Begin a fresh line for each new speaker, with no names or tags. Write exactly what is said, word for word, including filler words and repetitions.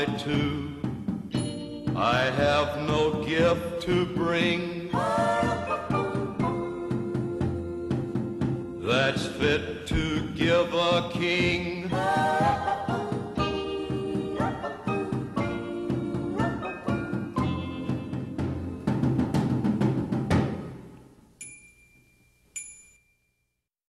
I too, I have no gift to bring that's fit to give a king.